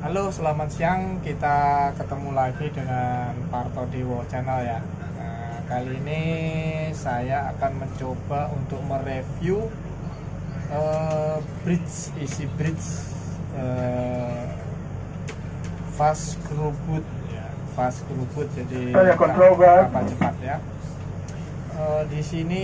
Halo, selamat siang. Kita ketemu lagi dengan Parto Dewo Channel ya. Nah, kali ini saya akan mencoba untuk mereview bridge fast screwboot ya. Fast screwboot jadi kapal cepat ya. Di sini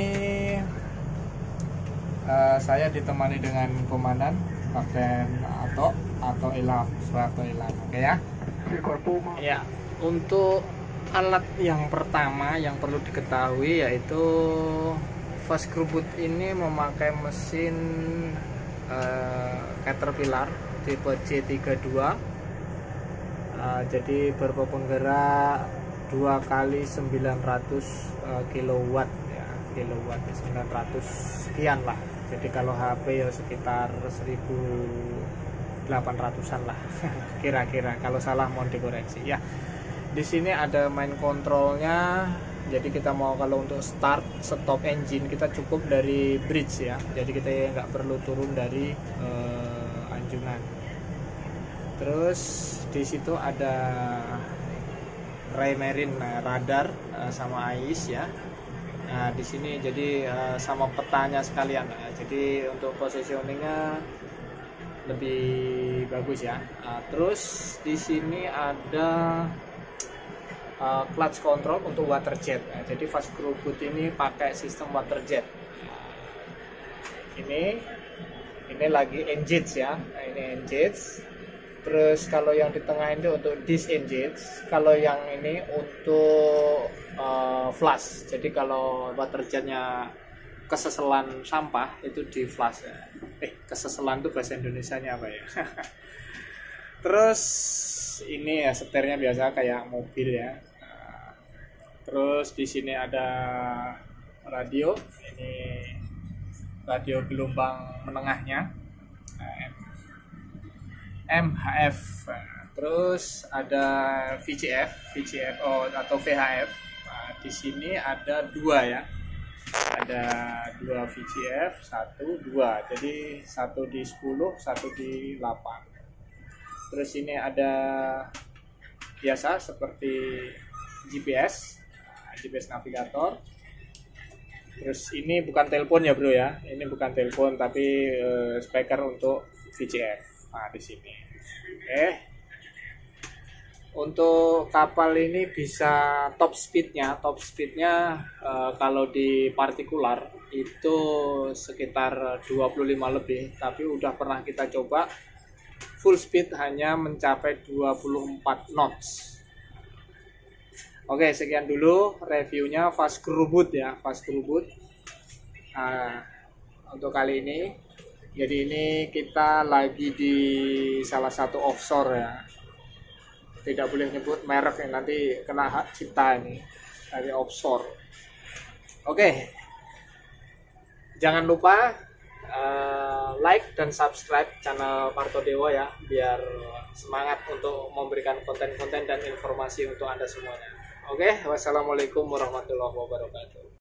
saya ditemani dengan komandan Kapten atau Ilham, Suharto Ilham. Oke ya. Ya, untuk alat yang pertama yang perlu diketahui yaitu fast screwboot ini memakai mesin Caterpillar tipe C32. Jadi berbobot gerak 2 kali 900 kilowatt ya, 900 sekian lah. Jadi kalau HP ya sekitar 1800-an lah kira-kira, kalau salah mohon dikoreksi ya. Di sini ada main controlnya, jadi kita mau kalau untuk start stop engine kita cukup dari bridge ya, jadi kita nggak perlu turun dari anjungan. Terus di situ ada Raymarine radar sama AIS ya. Nah, di sini jadi sama petanya sekalian. Jadi untuk positioningnya lebih bagus ya. Nah, terus di sini ada clutch control untuk water jet. Nah, jadi fast screwboot ini pakai sistem water jet. Ini lagi engage ya. Nah, ini engage. Terus kalau yang di tengah ini untuk disengage, kalau yang ini untuk flush. Jadi kalau water jetnya keseselan sampah itu di flush ya. Keseselan itu bahasa Indonesianya apa ya? Terus ini ya setirnya biasa kayak mobil ya. Terus di sini ada radio, ini radio gelombang menengahnya. MHF, terus ada VCF atau VHF. Nah, di sini ada dua ya, ada dua VCF, 1, 2, jadi satu di 10, satu di 8. Terus ini ada biasa seperti GPS, GPS navigator. Terus ini bukan telepon ya bro ya, ini bukan telepon tapi speaker untuk VCF. Nah di sini, untuk kapal ini bisa top speednya kalau di partikular itu sekitar 25 lebih, tapi udah pernah kita coba full speed hanya mencapai 24 knots. Oke, sekian dulu reviewnya fast screwboot ya, fast screwboot. Nah, untuk kali ini, jadi ini kita lagi di salah satu offshore ya. Tidak boleh nyebut merek ya, nanti kena hak cipta ini dari offshore. Oke. Jangan lupa like dan subscribe channel Parto Dewo ya, biar semangat untuk memberikan konten-konten dan informasi untuk Anda semuanya. Oke, wassalamualaikum warahmatullahi wabarakatuh.